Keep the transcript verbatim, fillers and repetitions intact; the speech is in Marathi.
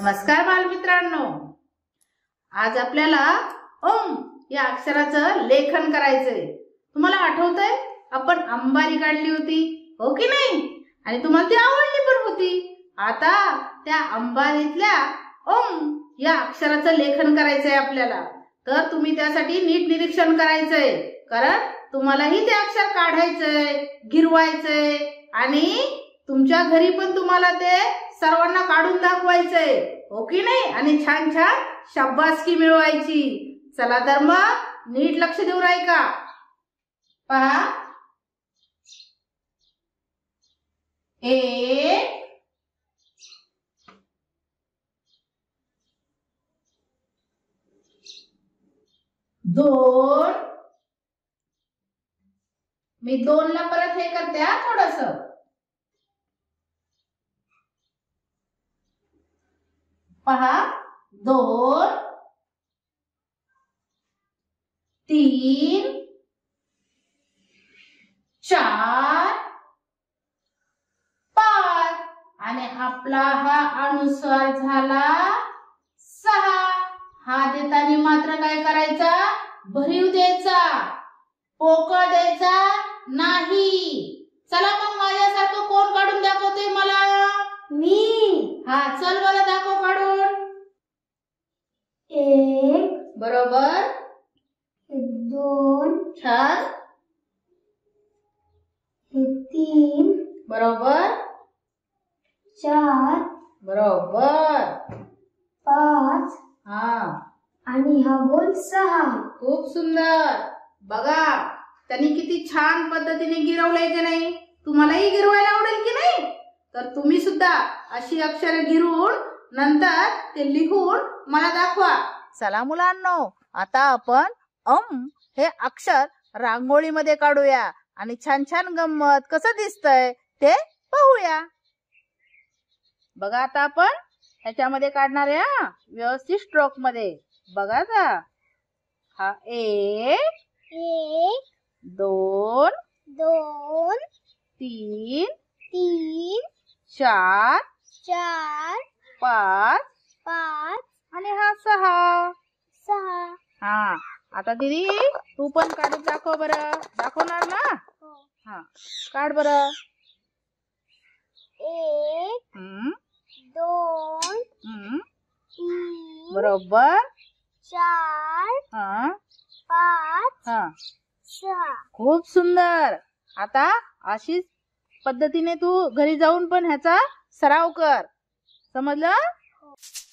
नमस्कार बालमित्रांनो, आज आपल्याला ओम या अक्षराचं लेखन करायचंय। तुम्हाला आठवतंय आपण अंबारी काढली होती, हो की नाही? आणि तुम्हाला ती आवडली पण होती। आता त्या अंबारीतल्या ओम या अक्षराचं लेखन करायचंय आपल्याला। तर तुम्ही त्यासाठी नीट निरीक्षण करायचंय, कारण तुम्हालाही ते अक्षर काढायचंय, गिरवायचंय आणि तुमच्या घरी पण तुम्हाला ते सर्वांना काढून दाखवायचंय, हो की नाही? आणि छान छान शाबासकी मिळवायची। चला तर मग नीट लक्ष देऊन ऐका। पहा, एक, दोन, मी दोन ला परत हे करते हा थोडस। पहा, दोन, तीन, चार, पाच आणि आपला हा अनुस्वार झाला सहा। हा देताना मात्र काय करायचा? भरीव द्यायचा, पोकळ द्यायचा नाही। चला मग माझ्यासारखं कोण काढून दाखवते मला? मी। हा, चल मला दाखव काढून। एक, बरोबर, दोन, छान, तीन, बरोबर, चार, बरोबर, पाच हा, आणि हा गोल सहा। खूप सुंदर। बघा त्यांनी किती छान पद्धतीने गिरवलंय की नाही? तुम्हालाही गिरवायला आवडेल की नाही? तर तुम्ही सुद्धा अशी अक्षरे गिरवून नंतर ते लिहून मला दाखवा। चला मुलांनो, आता आपण अम हे अक्षर रांगोळीमध्ये काढूया आणि छान छान गंमत कसं दिसतंय ते पाहूया। बघा आता आपण ह्याच्यामध्ये काढणार आहे, हा व्यवस्थित स्ट्रोक मध्ये। बघा का, हा एक, एक, दोन, दोन, तीन, तीन, चार, चार, पाच पाच आणि हा सहा। सहा। हा, आता दीदी तू पण काढून दाखव बरं। दाखवणार ना? हो। हा, काढ बरं। एक, हम्म, दोन, हम्म, तीन, बरोबर, चार, हा, पाच, हा, सहा। खूप सुंदर। आता अशीच पद्धतीने तू घरी जाऊन पण ह्याचा सराव कर, समजलं?